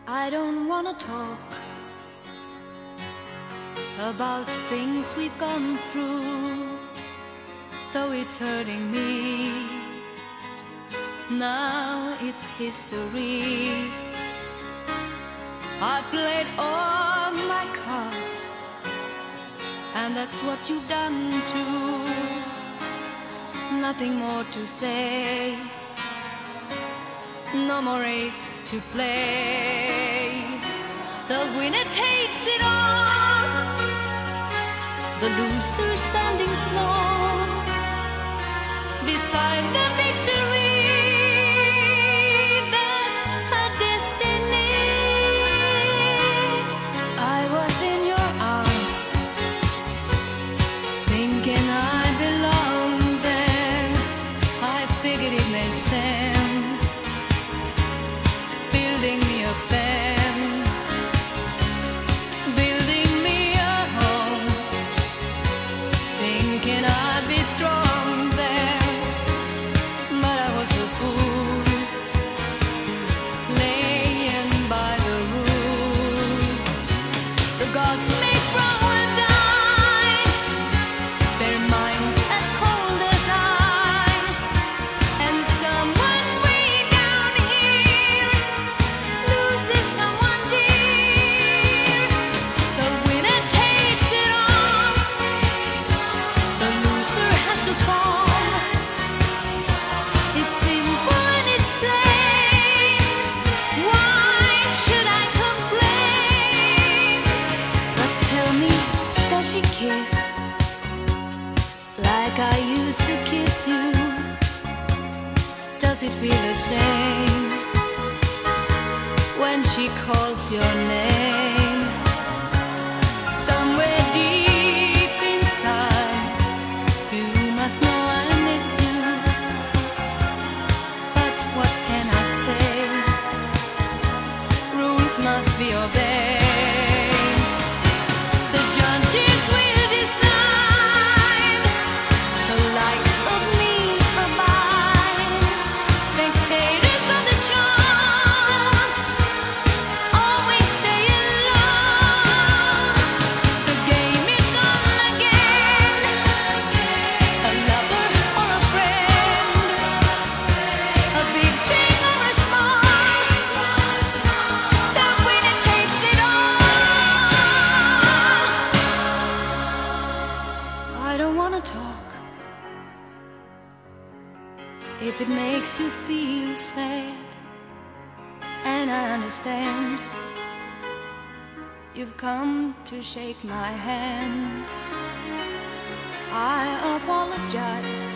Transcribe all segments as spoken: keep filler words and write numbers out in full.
I don't wanna talk about things we've gone through, though it's hurting me. Now it's history. I played all my cards, and that's what you've done too. Nothing more to say, no more race to play. The winner takes it all, the loser standing small beside the victory. That's her destiny. I was in your arms, thinking I belonged there. I figured it made sense, building me a fence, building me a home, thinking I'd be strong there. But I was a fool, laying by the rules. The gods make wrong with dice, their minds as cold as ice, and someone way down here loses someone dear. The winner takes it all, the loser has to fall. It's simple and it's plain. Why should I complain? But tell me, does she kiss like I used to kiss you? Does it feel the same when she calls your name? Somewhere deep inside, you must know I miss you. But what can I say? Rules must be obeyed. The judges will decide, the likes of me abide. Spectators of the show always stay alone. The game is on again, a lover or a friend, a big thing or a small, the winner takes it all. I don't wanna talk if it makes you feel sad, and I understand. You've come to shake my hand. I apologize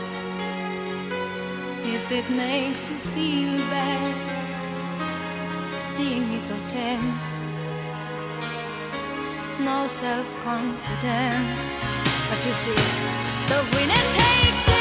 if it makes you feel bad, seeing me so tense, no self-confidence. But you see, the winner takes it